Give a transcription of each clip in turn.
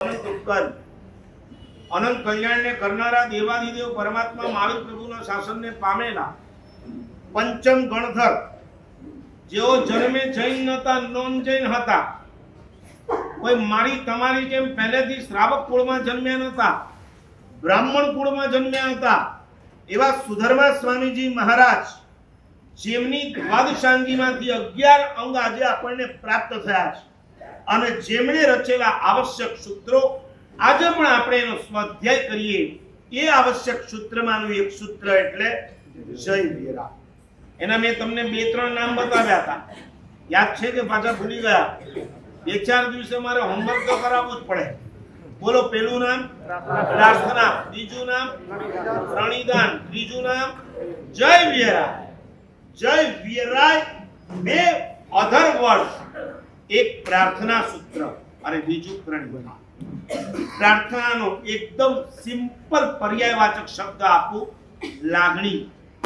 અનંત ઉપકાર અનંત કલ્યાણને કરનારા દેવાધિદેવ પરમાત્મા મહાવીર પ્રભુના શાસનને પામેલા પંચમ ગણધર જેઓ જન્મે જૈન નતા, નોન જૈન હતા, કોઈ મારી તમારી જેમ પહેલેથી શ્રાવક કુળમાં જન્મ્યા નતા, બ્રાહ્મણ કુળમાં જન્મ્યા હતા, એવા સુધર્મા સ્વામીજી મહારાજ જેમની દ્વાદશાંગીમાંથી 11 અંગ આજે આપણને પ્રાપ્ત થયા છે અને જેમણે રચેલા આવશ્યક સૂત્રો આજે પણ આપણે એનો સ્વાધ્યાય કરીએ. એ આવશ્યક સૂત્રમાંનું એક સૂત્ર એટલે જય વીરા. એના મેં તમને 2-3 નામ બતાવ્યા હતા, યાદ છે કે પાછા ભૂલી ગયા? 2-4 દિવસે મારે હોમવર્ક તો કરાવવું જ પડે. બોલો, પેલું નામ પ્રાર્થના, બીજું નામ પ્રણિધાન, ત્રીજું નામ જય વીરા. જય વીરાય બે અધર વર્ડ, એક પ્રાર્થના સૂત્ર અને બીજું પ્રણિધાન. પ્રાર્થનાનો એકદમ સિમ્પલ પર્યાયવાચક શબ્દ આપું, લાગણી.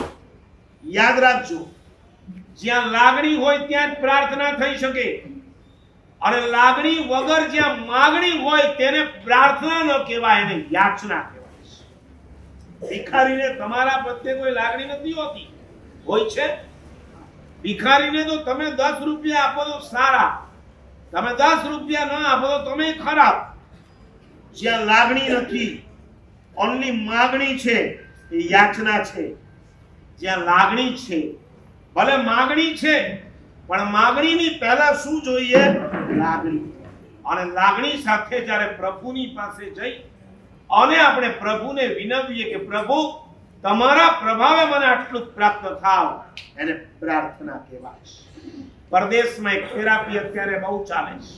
યાદ રાખજો, જ્યાં લાગણી હોય ત્યાં જ પ્રાર્થના થઈ શકે અને લાગણી વગર જ્યાં માગણી હોય તેને પ્રાર્થના ન કહેવાય, એને યાચના કહેવાય. ભિખારીને તમારા પ્રત્યે કોઈ લાગણી નથી હોતી, હોય છે? ભિખારીને તો તમે 10 રૂપિયા આપો તો સારા, તમે 10 રૂપિયા ન આપો તો તમે ખરાબ. જ્યાં લાગણી નથી, ઓનલી માગણી છે, એ યાચના છે. જ્યાં લાગણી છે, ભલે માગણી છે પણ માગણીની પહેલા શું જોઈએ? લાગણી. અને લાગણી સાથે જ્યારે પ્રભુની પાસે જઈ અને આપણે પ્રભુને વિનવીએ કે પ્રભુ તમારા પ્રભાવે મને આટલું પ્રાપ્ત થાવ, એને પ્રાર્થના કહેવાય. પરદેશમાં એક થેરાપી અત્યારે બહુ ચાલે છે.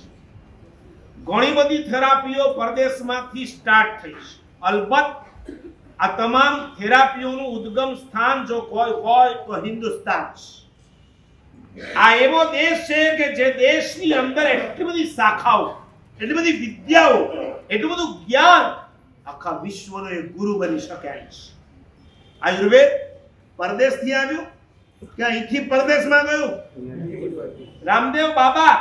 ઘણી બધી થેરાપીઓ પરદેશમાંથી સ્ટાર્ટ થઈ છે. અલબત્ત આ તમામ થેરાપીઓનું ઉદ્ગમ સ્થાન જો કોઈ હોય તો હિન્દુસ્તાન છે. આ એવો દેશ છે કે જે દેશની અંદર એટલી બધી શાખાઓ, એટલી બધી વિદ્યાઓ, એટલું બધું જ્ઞાન, આખા વિશ્વનો એક ગુરુ બની શકાય છે. આયુર્વેદ પરદેશથી આવ્યું કે અહીંથી પરદેશમાં ગયું? રામદેવ બાબા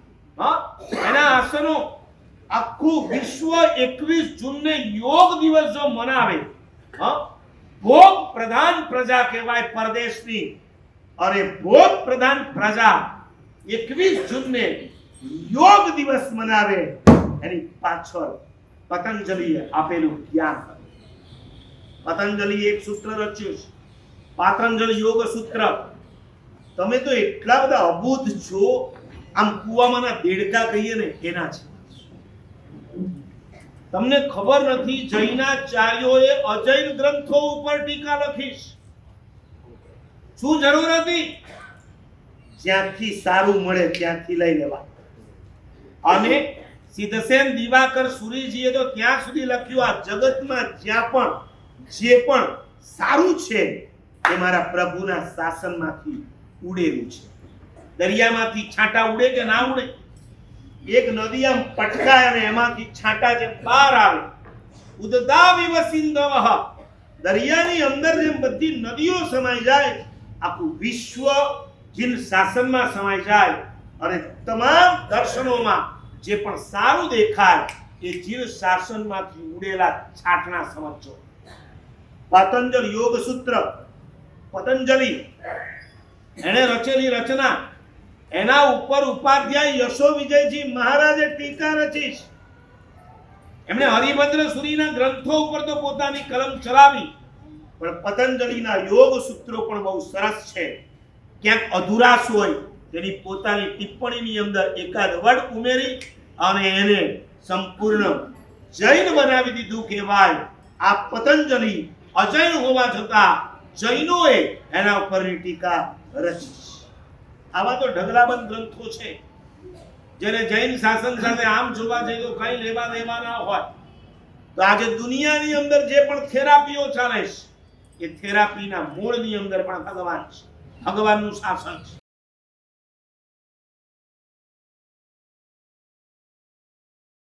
એના આસનો, આખું વિશ્વ 21 જૂનને યોગ દિવસ જો મનાવે, ભોગ પ્રધાન પ્રજા કહેવાય પરદેશની, અને ભોગ પ્રધાન પ્રજા 21 જૂનને યોગ દિવસ મનાવે, એની પાછળ પતંજલિએ આપેલું જ્ઞાન. પતંજલિએ એક સૂત્ર રચ્યું છે, પાતંજલિ યોગ સૂત્ર. તમે તો એટલા બધા અબુધ છો, આમ કુવામાંના દેડકા કહીએ ને એના છે. તમને ખબર નથી જૈનાચાર્યોએ અજૈન ગ્રંથો ઉપર ટીકા લખી. શું જરૂર હતી? જ્યાંથી સારું મળે ત્યાંથી લઈ લેવા. અને સિદ્ધસેન દિવાકર સુરીજીએ તો ત્યાં સુધી લખ્યું, આ જગતમાં જ્યાં પણ જે પણ સારું છે એ મારા પ્રભુના શાસનમાંથી ઉડેલું છે. દરિયામાંથી છાંટા ઉડે કે ના ઉડે? એક નદી આમ પટકાય અને એમાંથી છાંટા જે બહાર આવે, ઉદદાવિવ સિંધવઃ, દરિયાની અંદર જેમ બધી નદીઓ સમાઈ જાય, આખું વિશ્વ જીન શાસનમાં સમાઈ જાય અને તમામ દર્શનોમાં જે પણ સારું દેખાય એ જીન શાસનમાંથી ઉડેલા છાંટણા સમજો. પતંજલિ યોગ સૂત્ર, પતંજલિ એને રચેલી રચના, એના ઉપર ઉપાધ્યાય યશો વિજયજી મહારાજે ટીકા રચી. એમણે હરિભદ્ર સુરીના ગ્રંથો ઉપર તો પોતાની કલમ ચલાવી, પણ પતંજલિના યોગ સૂત્રો પણ બહુ સરસ છે. ક્યાંક અધુરાશ હોય તેની પોતાની ટિપ્પણીની અંદર એકાદ વર્ડ ઉમેરી અને એને સંપૂર્ણ જૈન બનાવી દીધું કહેવાય. આ પતંજલિ અજૈન હોવા છતાં જૈનોએ એના ઉપરની ટીકા રચી. આવા તો ઢગલાબંધ ગ્રંથો છે જેને જૈન શાસન સાથે આમ જોવા જઈએ તો કઈ લેવા દેવા ના હોય. તો આજે દુનિયાની અંદર જે પણ થેરાપીઓ ચાલે છે એ થેરાપીના મૂળની અંદર પણ ભગવાન છે, ભગવાનનું શાસન છે.